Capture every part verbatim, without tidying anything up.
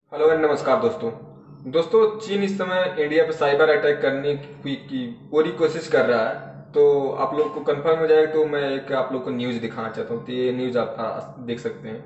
Hello and नमस्कार दोस्तों। दोस्तों, चीन इस समय इंडिया पे साइबर अटैक करने की, की पूरी कोशिश कर रहा है। तो आप लोग को कंफर्म हो जाएगा तो मैं एक आप लोग को न्यूज़ दिखाना चाहता हूँ। तो ये न्यूज़ आप आ, देख सकते हैं।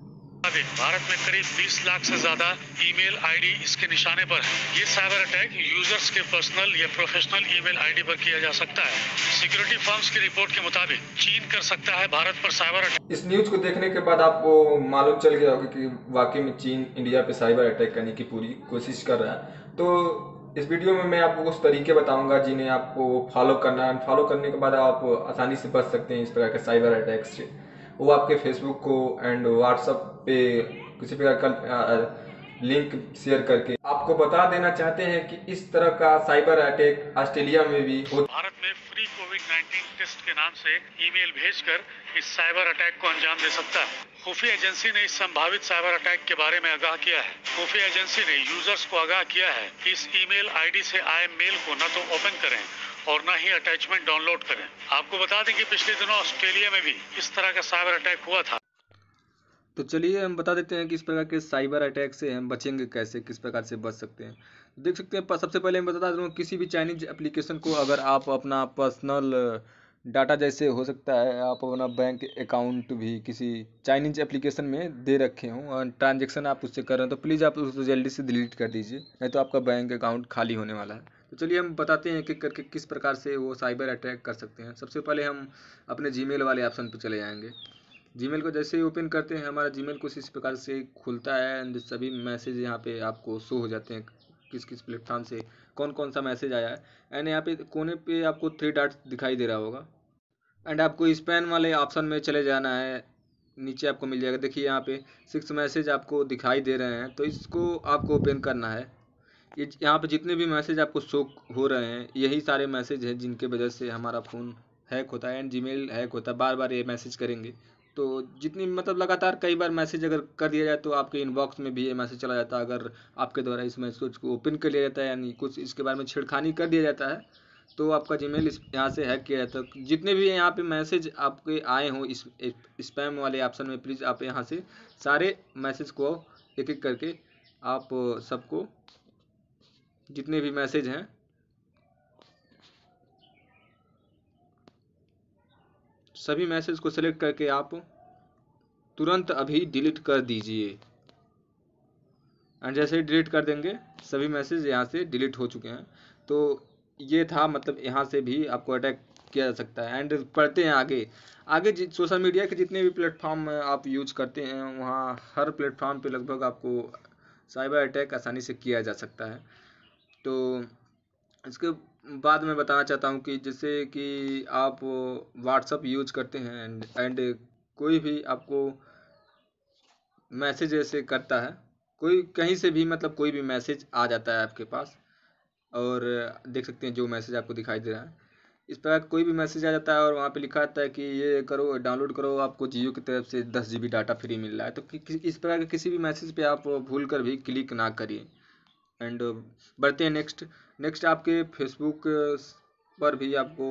भारत में करीब बीस लाख से ज्यादा ईमेल आईडी इसके निशाने पर है। ये साइबर अटैक यूजर्स के पर्सनल या प्रोफेशनल ईमेल आईडी पर किया जा सकता है। सिक्योरिटी फर्म्स की रिपोर्ट के मुताबिक चीन कर सकता है भारत पर साइबर अटैक। इस न्यूज़ को देखने के बाद आपको मालूम चल गया होगा कि वाकई में चीन इंडिया पे साइबर अटैक करने की पूरी कोशिश कर रहा है। तो इस वीडियो में मैं आपको कुछ तरीके बताऊंगा जिन्हें आपको फॉलो करना है। फॉलो करने के बाद आप आसानी से बच सकते हैं इस प्रकार के साइबर अटैक से। वो आपके फेसबुक को एंड व्हाट्सएप पे किसी प्रकार का लिंक शेयर करके आपको बता देना चाहते हैं कि इस तरह का साइबर अटैक ऑस्ट्रेलिया में भी हो। भारत में फ्री कोविड नाइन्टीन टेस्ट के नाम से ईमेल भेजकर इस साइबर अटैक को अंजाम दे सकता है। खुफिया एजेंसी ने इस संभावित साइबर अटैक के बारे में आगाह किया है। खुफिया एजेंसी ने यूजर्स को आगाह किया है कि इस ईमेल आईडी से आए मेल को न तो ओपन करें और न ही अटैचमेंट डाउनलोड करें। आपको बता दें कि पिछले दिनों ऑस्ट्रेलिया में भी इस तरह का साइबर अटैक हुआ था। तो चलिए हम बता देते हैं कि इस प्रकार के साइबर अटैक से हम बचेंगे कैसे, किस प्रकार से बच सकते हैं। देख सकते हैं, प- सबसे पहले मैं बता दूं, किसी भी चाइनीज एप्लीकेशन को अगर आप अपना पर्सनल डाटा, जैसे हो सकता है आप अपना बैंक अकाउंट भी किसी चाइनीज एप्लीकेशन में दे रखे हों और ट्रांजेक्शन आप उससे कर रहे हैं, तो प्लीज़ आप उसको जल्दी से डिलीट कर दीजिए, नहीं तो आपका बैंक अकाउंट खाली होने वाला है। तो चलिए हम बताते हैं कि करके किस प्रकार से वो साइबर अटैक कर सकते हैं। सबसे पहले हम अपने जीमेल वाले ऑप्शन पर चले जाएंगे। जीमेल को जैसे ही ओपन करते हैं, हमारा जीमेल कुछ इस प्रकार से खुलता है एंड सभी मैसेज यहाँ पे आपको शो हो जाते हैं, किस किस प्लेटफॉर्म से कौन कौन सा मैसेज आया है। एंड यहाँ पे कोने पे आपको थ्री डॉट्स दिखाई दे रहा होगा एंड आपको स्पैम वाले ऑप्शन में चले जाना है। नीचे आपको मिल जाएगा, देखिए यहाँ पे सिक्स मैसेज आपको दिखाई दे रहे हैं, तो इसको आपको ओपन करना है। ये यहाँ पे जितने भी मैसेज आपको शो हो रहे हैं, यही सारे मैसेज हैं जिनके वजह से हमारा फ़ोन हैक होता है एंड जीमेल हैक होता है। बार बार ये मैसेज करेंगे तो जितनी मतलब लगातार कई बार मैसेज अगर कर दिया जाए तो आपके इनबॉक्स में भी ये मैसेज चला जाता है। अगर आपके द्वारा इस मैसेज को ओपन कर लिया जाता है, यानी कुछ इसके बारे में छेड़खानी कर दिया जाता है, तो आपका जीमेल इस यहाँ से हैक किया जाता है। जितने भी यहाँ पे मैसेज आपके आए हों इस स्पैम वाले ऑप्शन में, प्लीज़ आप यहाँ से सारे मैसेज को एक एक करके आप सबको, जितने भी मैसेज हैं, सभी मैसेज को सेलेक्ट करके आप तुरंत अभी डिलीट कर दीजिए। एंड जैसे ही डिलीट कर देंगे, सभी मैसेज यहाँ से डिलीट हो चुके हैं। तो ये था, मतलब यहाँ से भी आपको अटैक किया जा सकता है। एंड पढ़ते हैं आगे। आगे सोशल मीडिया के जितने भी प्लेटफॉर्म आप यूज करते हैं, वहाँ हर प्लेटफॉर्म पे लगभग आपको साइबर अटैक आसानी से किया जा सकता है। तो इसके बाद मैं बताना चाहता हूँ कि जैसे कि आप व्हाट्सअप यूज करते हैं एंड एंड कोई भी आपको मैसेज ऐसे करता है, कोई कहीं से भी, मतलब कोई भी मैसेज आ जाता है आपके पास, और देख सकते हैं जो मैसेज आपको दिखाई दे रहा है, इस प्रकार कोई भी मैसेज आ जाता है और वहाँ पे लिखा आता है कि ये करो, डाउनलोड करो, आपको जियो की तरफ से दस जी बी डाटा फ्री मिल रहा है। तो कि, कि, इस प्रकार के किसी भी मैसेज पे आप भूल कर भी क्लिक ना करिए। एंड बढ़ते हैं नेक्स्ट। नेक्स्ट आपके फेसबुक पर भी आपको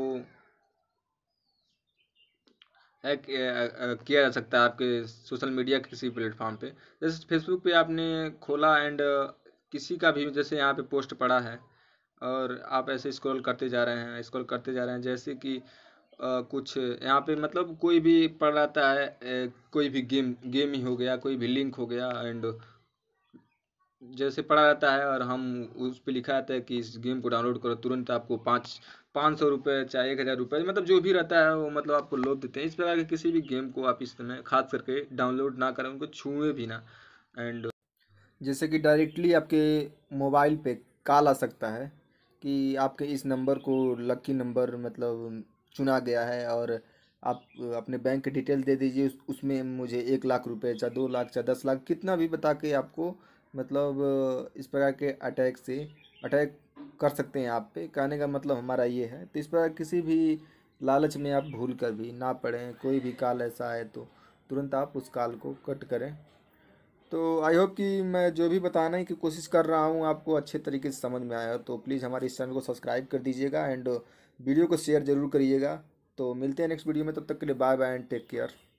हैक किया जा सकता है, आपके सोशल मीडिया के किसी प्लेटफॉर्म पे। जैसे फेसबुक पे आपने खोला एंड किसी का भी जैसे यहाँ पे पोस्ट पड़ा है और आप ऐसे स्क्रॉल करते जा रहे हैं, स्क्रॉल करते जा रहे हैं, जैसे कि अ, कुछ यहाँ पे मतलब कोई भी पड़ रहता है, अ, कोई भी गेम गेम ही हो गया, कोई भी लिंक हो गया एंड जैसे पड़ा रहता है, और हम उस पे लिखा रहता है कि इस गेम को डाउनलोड करो, तुरंत आपको पाँच पाँच सौ रुपये चाहे एक हज़ार रुपये, मतलब जो भी रहता है वो मतलब आपको लोभ देते हैं। इस प्रकार के किसी भी गेम को आप इस समय खास करके डाउनलोड ना करें, उनको छुए भी ना। एंड जैसे कि डायरेक्टली आपके मोबाइल पे कॉल आ सकता है कि आपके इस नंबर को लकी नंबर मतलब चुना गया है, और आप अपने बैंक की डिटेल दे दीजिए, उस, उसमें मुझे एक लाख रुपए, चाहे दो लाख, चाहे दस लाख, कितना भी बता के आपको मतलब इस प्रकार के अटैक से अटैक कर सकते हैं आप पे। कहने का मतलब हमारा ये है। तो इस प्रकार किसी भी लालच में आप भूल कर भी ना पड़ें। कोई भी कॉल ऐसा आए तो तुरंत आप उस कॉल को कट करें। तो आई होप कि मैं जो भी बताने की कोशिश कर रहा हूँ आपको अच्छे तरीके से समझ में आया। तो प्लीज़ हमारे इस चैनल को सब्सक्राइब कर दीजिएगा एंड वीडियो को शेयर ज़रूर करिएगा। तो मिलते हैं नेक्स्ट वीडियो में, तब तक के लिए bye bye and take care.